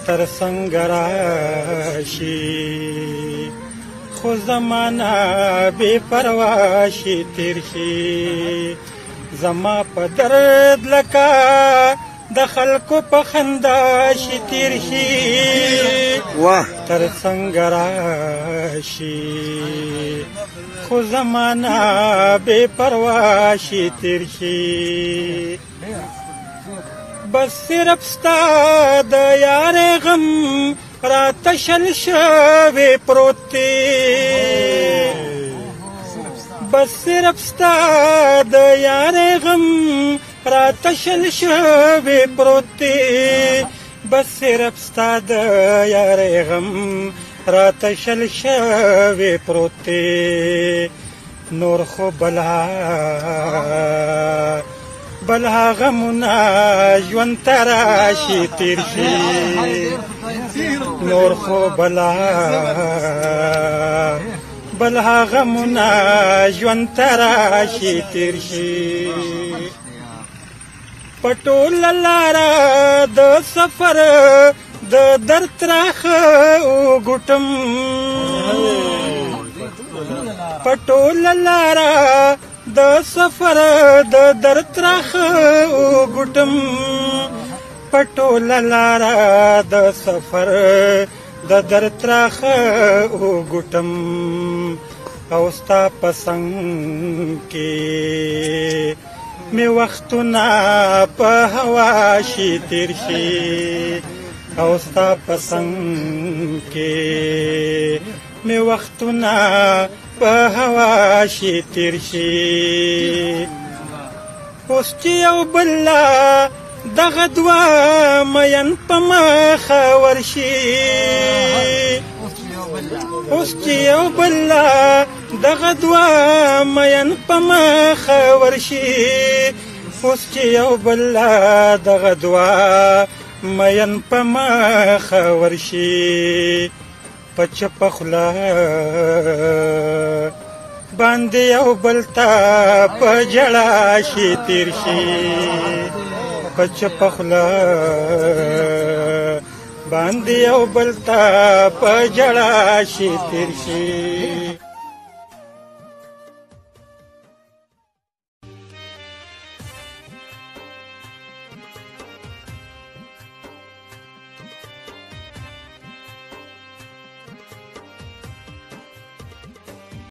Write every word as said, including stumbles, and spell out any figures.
تر څنګ راشي خو زمانه بې پروا شي تېر شي زما په درد لکه د خلکو په خندا شي تېر شي تر څنګ راشي خو زمانه بې پروا شي تېر شي بس صرف ستا د یارې غم راته شل شوی پروت دی بس صرف ستا د یارې غم راته شل شوی پروت دی بس صرف ستا د یارې غم راته شل شوی پروت دی نور خو بلا بل هغه غمونه ژوند ته راشي تېر شي نور خو بلا بل هغه غمونه ژوند ته راشي تېر شي په ټوله لاره د سفر د درد تراخه وګټم په ټوله لاره د سفر د درد تراخه وګټم په ټوله لاره د سفر د درد تراخه وګټم او ستا په څنګ کې مې وختونه په هوا شي تېر شي او ستا په څنګ کې مې وختونه په هوا شي تېر شي اوس چې یو بل دغه دوه مین په مخه ورشي اوس چې یو بل دغه دوه مین په مخه ورشي اوس چې یو بل دغه دوه مین په مخه ورشي په چپه خوله باندې یو بل ته په ژړا شي تېر شي په چپه خوله باندې یو بل ته په ژړا شي تېر شي